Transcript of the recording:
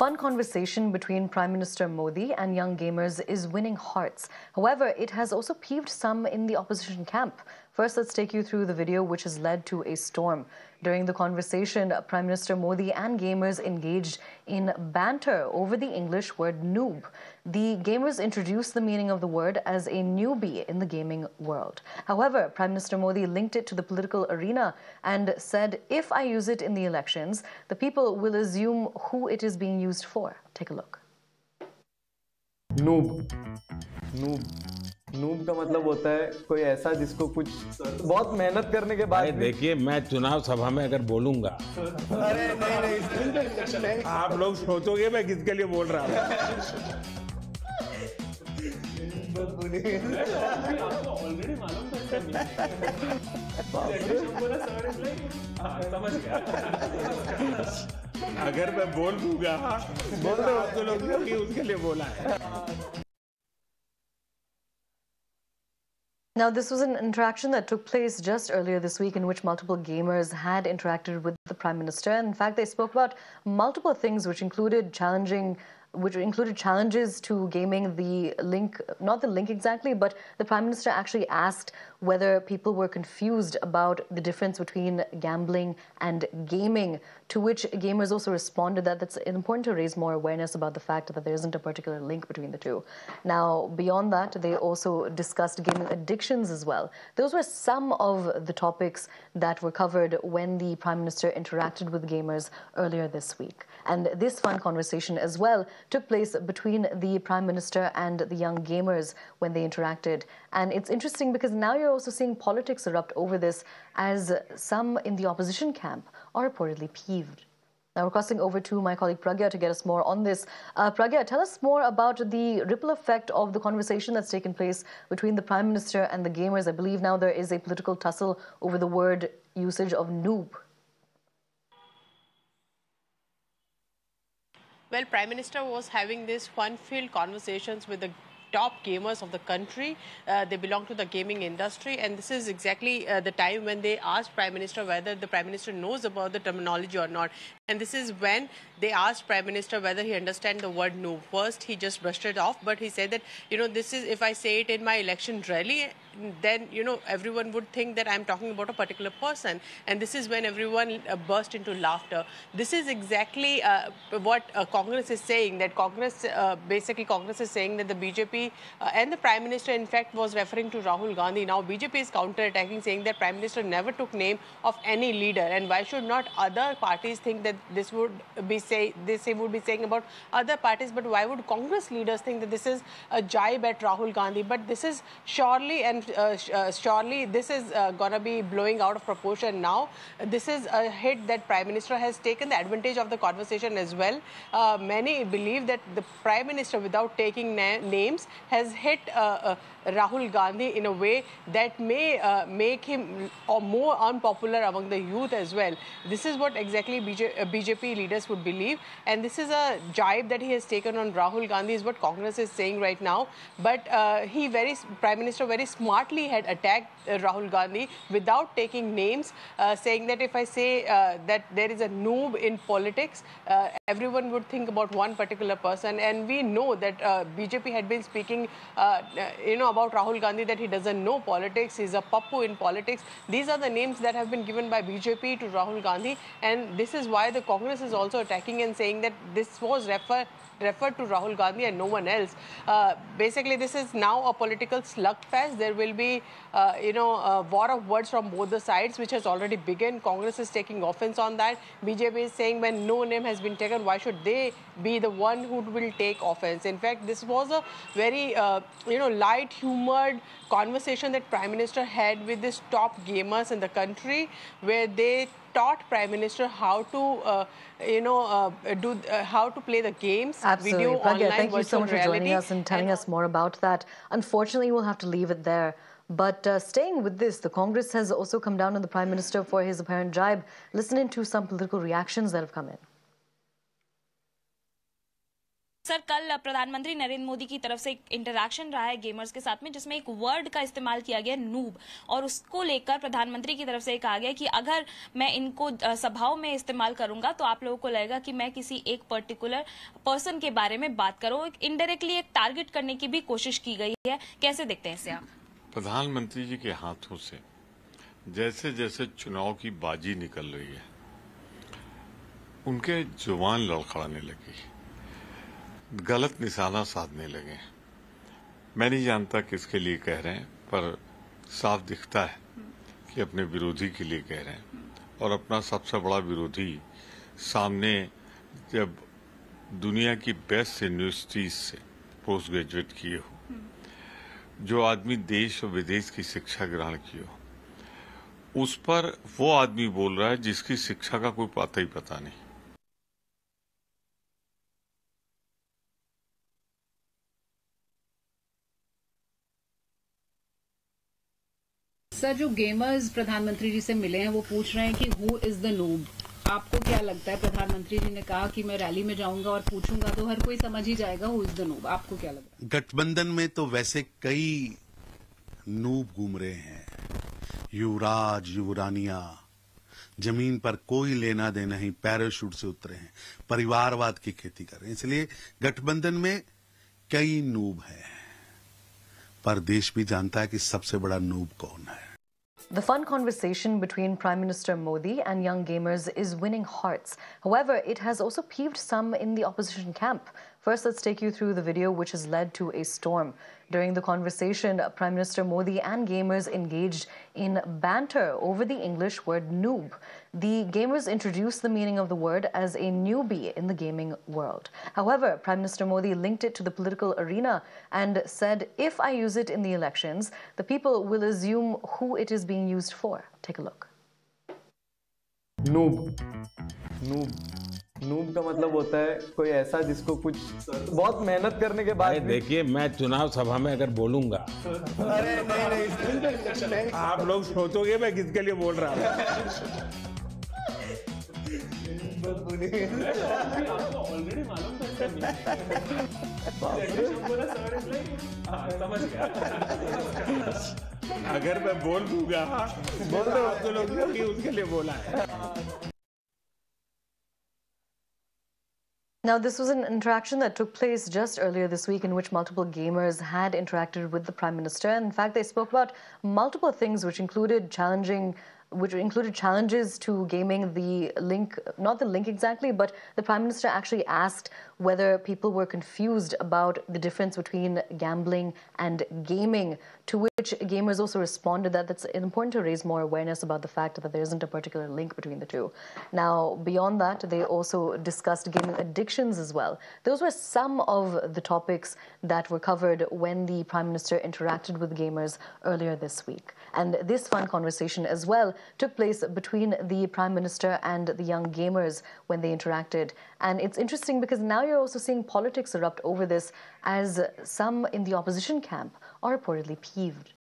fun conversation between Prime Minister Modi and young gamers is winning hearts. However, it has also peeved some in the opposition camp. First, let's take you through the video which has led to a storm. During the conversation, Prime Minister Modi and gamers engaged in banter over the English word noob. The gamers introduced the meaning of the word as a newbie in the gaming world. However, Prime Minister Modi linked it to the political arena and said, if I use it in the elections, the people will assume who it is being used for. Take a look. Noob noob का मतलब होता है कोई ऐसा जिसको कुछ बहुत मेहनत करने के बाद देखिए, मैं चुनाव सभा में अगर बोलूंगा, अरे नहीं, आप लोग सोचोगे मैं किसके लिए बोल रहा हूँ। अगर मैं बोल दूंगा तो लोग उसके लिए बोला है। Now, this was an interaction that took place just earlier this week in which multiple gamers had interacted with the Prime Minister. And in fact, they spoke about multiple things which included challenges to gaming. The link, not the link exactly, but the Prime Minister actually asked whether people were confused about the difference between gambling and gaming, to which gamers also responded that it's important to raise more awareness about the fact that there isn't a particular link between the two. Now, beyond that, they also discussed gaming addictions as well. Those were some of the topics that were covered when the Prime Minister interacted with gamers earlier this week. And this fun conversation as well took place between the Prime Minister and the young gamers when they interacted. And it's interesting because now you're also seeing politics erupt over this, as some in the opposition camp are reportedly peeved. Now we're crossing over to my colleague Pragya to get us more on this. Pragya, tell us more about the ripple effect of the conversation that's taken place between the Prime Minister and the gamers. I believe now there is a political tussle over the word usage of noob. Well, Prime Minister was having these fun-filled conversations with the top gamers of the country. They belong to the gaming industry, and this is exactly the time when they asked Prime Minister whether the Prime Minister knows about the terminology or not. And this is when they asked Prime Minister whether he understands the word noob. First, he just brushed it off, but he said that, this is, if I say it in my election rally, then, everyone would think that I'm talking about a particular person. And this is when everyone burst into laughter. This is exactly what Congress is saying, that Congress is saying that the BJP and the Prime Minister, in fact, was referring to Rahul Gandhi. Now, BJP is counter-attacking, saying that Prime Minister never took name of any leader. And why should not other parties think that this would be saying about other parties? But why would Congress leaders think that this is a jibe at Rahul Gandhi? But this is surely this is going to be blowing out of proportion now. This is a hit that Prime Minister has taken the advantage of the conversation as well. Many believe that the Prime Minister, without taking names, has hit Rahul Gandhi in a way that may make him more unpopular among the youth as well. This is what exactly BJP leaders would believe, and this is a jibe that he has taken on Rahul Gandhi, is what Congress is saying right now. But Prime Minister very smartly had attacked Rahul Gandhi without taking names, saying that if I say that there is a noob in politics, everyone would think about one particular person. And we know that BJP had been speaking, about Rahul Gandhi, that he doesn't know politics, he's a pappu in politics. These are the names that have been given by BJP to Rahul Gandhi, and this is why the Congress is also attacking and saying that this was referred to Rahul Gandhi and no one else. Basically, this is now a political slugfest. There will be, a war of words from both the sides, which has already begun. Congress is taking offense on that. BJP is saying when no name has been taken, why should they be the one who will take offense? In fact, this was a very, light-humored conversation that Prime Minister had with his top gamers in the country, where they taught Prime Minister how to, how to play the games. Absolutely. Video, Pragya, online, thank you so much for joining us and telling us more about that. Unfortunately, we'll have to leave it there. But staying with this, the Congress has also come down on the Prime Minister for his apparent jibe. Listen in to some political reactions that have come in. Sir, कल प्रधानमंत्री नरेंद्र मोदी की तरफ से एक interaction रहा है gamers के साथ में, जिसमें एक वर्ड का इस्तेमाल किया गया नूब, और उसको लेकर प्रधानमंत्री की तरफ से कहा गया कि अगर मैं इनको सभाओं में इस्तेमाल करूंगा तो आप लोगों को लगेगा कि मैं किसी एक पर्टिकुलर पर्सन के बारे में बात करूं। इनडायरेक्टली एक टारगेट करने की भी कोशिश की गई है। कैसे देखते हैं इसे आप? प्रधानमंत्री जी के हाथों से जैसे जैसे चुनाव की बाजी निकल रही है, उनके जुबान लड़खड़ाने लगी, गलत निशाना साधने लगे। मैं नहीं जानता किसके लिए कह रहे हैं, पर साफ दिखता है कि अपने विरोधी के लिए कह रहे हैं। और अपना सबसे बड़ा विरोधी सामने, जब दुनिया की बेस्ट यूनिवर्सिटीज से पोस्ट ग्रेजुएट किए हो, जो आदमी देश और विदेश की शिक्षा ग्रहण किए हो, उस पर वो आदमी बोल रहा है जिसकी शिक्षा का कोई पता ही पता नहीं। सर, जो गेमर्स प्रधानमंत्री जी से मिले हैं वो पूछ रहे हैं कि हु इज द नूब। आपको क्या लगता है? प्रधानमंत्री जी ने कहा कि मैं रैली में जाऊंगा और पूछूंगा तो हर कोई समझ ही जाएगा हु इज द नूब। आपको क्या लगता है? गठबंधन में तो वैसे कई नूब घूम रहे हैं, युवराज युवरानिया, जमीन पर कोई लेना देना नहीं, पैराशूट से उतरे हैं, परिवारवाद की खेती कर रहे हैं। इसलिए गठबंधन में कई नूब हैं, पर देश भी जानता है कि सबसे बड़ा नूब कौन है। The fun conversation between Prime Minister Modi and young gamers is winning hearts. However, it has also peeved some in the opposition camp. First, let's take you through the video which has led to a storm. During the conversation, Prime Minister Modi and gamers engaged in banter over the English word noob. The gamers introduced the meaning of the word as a newbie in the gaming world. However, Prime Minister Modi linked it to the political arena and said, if I use it in the elections, the people will assume who it is being used for. Take a look. Noob noob का मतलब होता है कोई ऐसा जिसको कुछ बहुत मेहनत करने के बाद। देखिए, मैं चुनाव सभा में अगर बोलूंगा, अरे नहीं, आप लोग सोचोगे मैं किसके लिए बोल रहा हूँ। अगर मैं बोल दूंगा तो आप लोग उसके लिए बोला है। Now, this was an interaction that took place just earlier this week in which multiple gamers had interacted with the Prime Minister. And in fact, they spoke about multiple things which included challenges to gaming. The link, not the link exactly, but the Prime Minister actually asked whether people were confused about the difference between gambling and gaming, to which gamers also responded that it's important to raise more awareness about the fact that there isn't a particular link between the two. Now, beyond that, they also discussed gaming addictions as well. Those were some of the topics that were covered when the Prime Minister interacted with gamers earlier this week. And this fun conversation as well took place between the Prime Minister and the young gamers when they interacted. And it's interesting because now you're also seeing politics erupt over this, as some in the opposition camp are reportedly peeved.